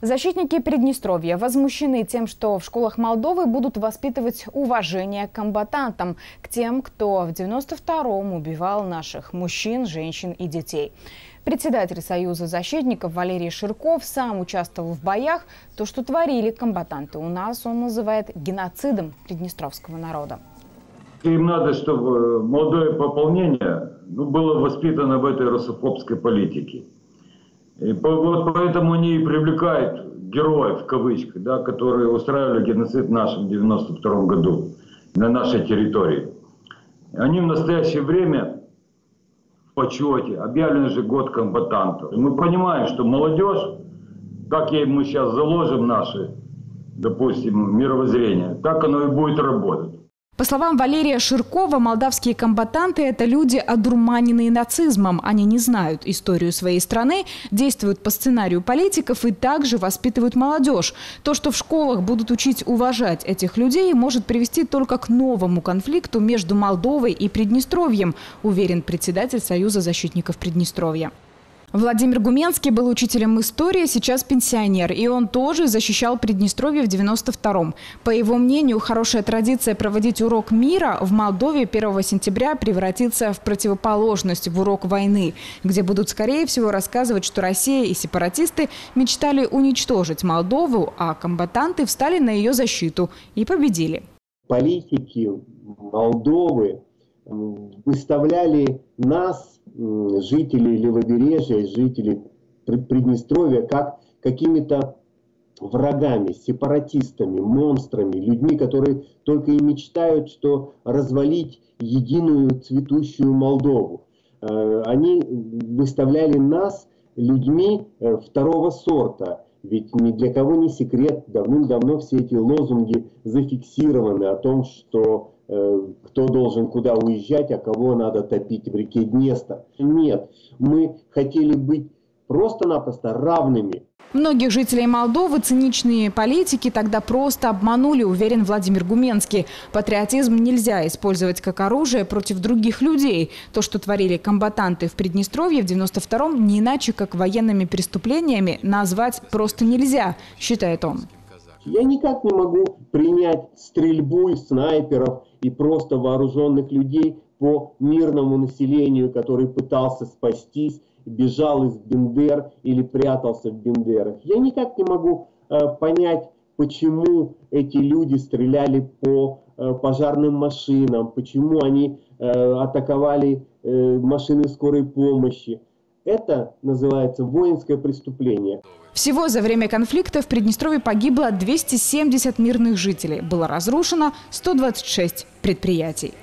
Защитники Приднестровья возмущены тем, что в школах Молдовы будут воспитывать уважение к комбатантам, к тем, кто в 92-м убивал наших мужчин, женщин и детей. Председатель Союза защитников Валерий Ширков сам участвовал в боях. То, что творили комбатанты у нас, он называет геноцидом приднестровского народа. Им надо, чтобы молодое пополнение было воспитано в этой русофобской политике. И вот поэтому они и привлекают героев, в кавычках, да, которые устраивали геноцид в нашем 92 году на нашей территории. Они в настоящее время в почете, объявлен же год комбатантов. И мы понимаем, что молодежь, как мы сейчас заложим наше, допустим, мировоззрение, так оно и будет работать. По словам Валерия Ширкова, молдавские комбатанты – это люди, одурманенные нацизмом. Они не знают историю своей страны, действуют по сценарию политиков и также воспитывают молодежь. То, что в школах будут учить уважать этих людей, может привести только к новому конфликту между Молдовой и Приднестровьем, уверен председатель Союза защитников Приднестровья. Владимир Гуменский был учителем истории, сейчас пенсионер. И он тоже защищал Приднестровье в 92-м. По его мнению, хорошая традиция проводить урок мира в Молдове 1 сентября превратится в противоположность, в урок войны, где будут, скорее всего, рассказывать, что Россия и сепаратисты мечтали уничтожить Молдову, а комбатанты встали на ее защиту и победили. Политики Молдовы выставляли нас, жителей Левобережья, жителей Приднестровья, как какими-то врагами, сепаратистами, монстрами, людьми, которые только и мечтают, что развалить единую цветущую Молдову. Они выставляли нас людьми второго сорта. Ведь ни для кого не секрет, давным-давно все эти лозунги зафиксированы о том, что кто должен куда уезжать, а кого надо топить в реке Днестр. Нет, мы хотели быть просто-напросто равными. Многих жителей Молдовы циничные политики тогда просто обманули, уверен Владимир Гуменский. Патриотизм нельзя использовать как оружие против других людей. То, что творили комбатанты в Приднестровье в 92-м, не иначе как военными преступлениями назвать просто нельзя, считает он. Я никак не могу принять стрельбу из снайперов и просто вооруженных людей по мирному населению, который пытался спастись, бежал из Бендер или прятался в Бендерах. Я никак не могу понять, почему эти люди стреляли по пожарным машинам, почему они атаковали машины скорой помощи. Это называется воинское преступление. Всего за время конфликта в Приднестровье погибло 270 мирных жителей. Было разрушено 126 предприятий.